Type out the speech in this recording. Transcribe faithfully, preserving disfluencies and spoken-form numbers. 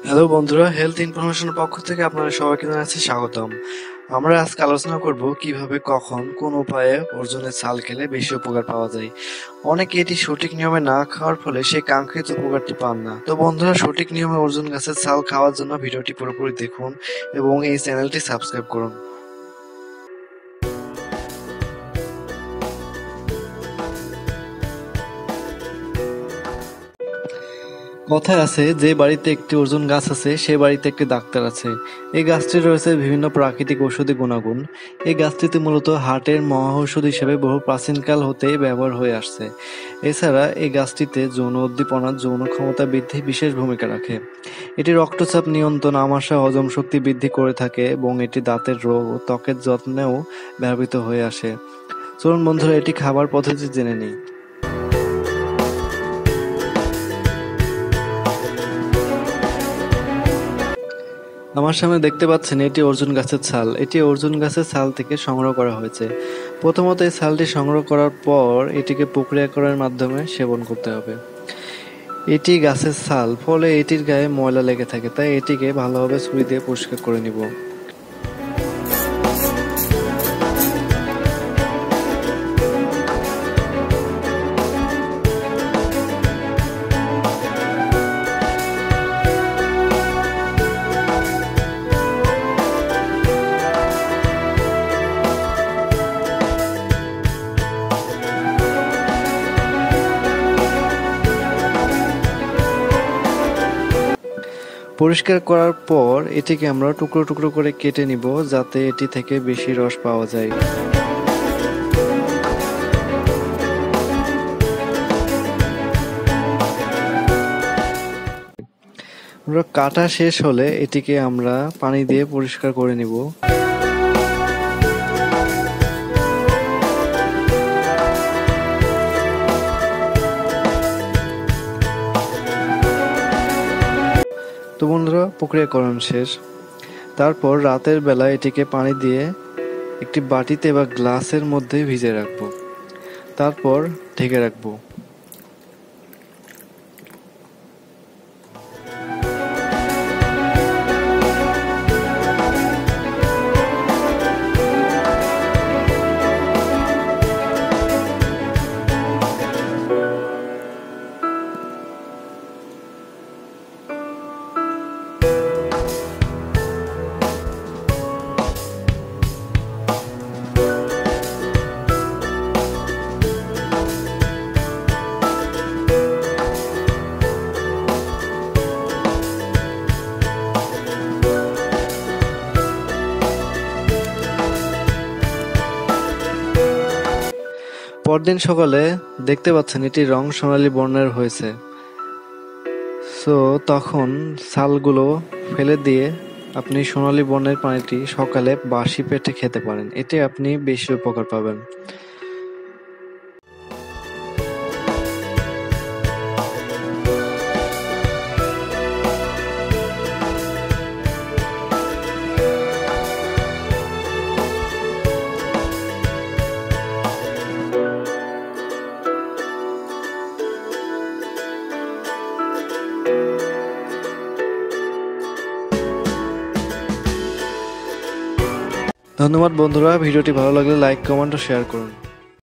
Hello বন্ধুরা, health ইনফরমেশনের পক্ষ থেকে আপনারা সবাইকে জানাচ্ছি স্বাগতম। আমরা আজকে আলোচনা করব কিভাবে কখন কোন উপায়ে অর্জুনের ছাল খেলে বেশি উপকার পাওয়া যায়। অনেকে এটি সঠিক নিয়মে না খাওয়ার ফলে সেই কাঙ্ক্ষিত উপকারটি পান না। তো বন্ধুরা, সঠিক নিয়মে অর্জুন গাছের ছাল খাওয়ার জন্য ভিডিওটি পুরোপুরি দেখুন এবং এই চ্যানেলটি সাবস্ক্রাইব করুন। কথায় আছে, যে বাড়িতে একটি অর্জুন গাছ আছে সে বাড়িতে একটি ডাক্তার আছে। এই গাছটির রয়েছে বিভিন্ন প্রাকৃতিক ঔষধি গুণাগুণ। এই গাছটিতে মূলত হার্টের মহাঔষধ হিসেবে বহু প্রাচীনকাল হতেই ব্যবহার হয়ে আসছে। এছাড়া এই গাছটিতে যৌন উদ্দীপনা, যৌন ক্ষমতা বৃদ্ধি বিশেষ ভূমিকা রাখে। এটি রক্তচাপ নিয়ন্ত্রণ, আমাশয়, হজম শক্তি বৃদ্ধি করে থাকে এবং এটি দাঁতের রোগ ও ত্বকের যত্নেও ব্যবহৃত হয়ে আসে। চলুন বন্ধুরা, এটি খাবার পদ্ধতি জেনে নিই। আমার সামনে দেখতে পাচ্ছেন এটি অর্জুন গাছের ছাল। এটি অর্জুন গাছের ছাল থেকে সংগ্রহ করা হয়েছে। প্রথমত এই ছালটি সংগ্রহ করার পর এটিকে প্রক্রিয়াকরণের মাধ্যমে সেবন করতে হবে। এটি গাছের ছাল, ফলে এটির গায়ে ময়লা লেগে থাকে, তাই এটিকে ভালোভাবে ছুরি দিয়ে পরিষ্কার করে নিব। পরিষ্কার করার পর এটিকে আমরা টুকরো টুকরো করে কেটে নিব, যাতে এটি থেকে বেশি রস পাওয়া যায়। আমরা কাটা শেষ হলে এটিকে আমরা পানি দিয়ে পরিষ্কার করে নিব। তো বন্ধুরা, প্রক্রিয়াকরণ শেষ। তারপর রাতের বেলা এটিকে পানি দিয়ে একটি বাটিতে বা গ্লাসের মধ্যে ভিজে রাখবো, তারপর ঢেকে রাখবো। পরদিন সকালে দেখতে পাচ্ছেন এটি রং সোনালী বর্ণের হয়েছে। সো তখন ছালগুলো ফেলে দিয়ে আপনি সোনালী বর্ণের পানিটি সকালে বাসি পেটে খেতে পারেন। এতে আপনি বেশি উপকার পাবেন। ধন্যবাদ বন্ধুরা, ভিডিওটি ভালো লাগলে লাইক, কমেন্ট ও শেয়ার করুন।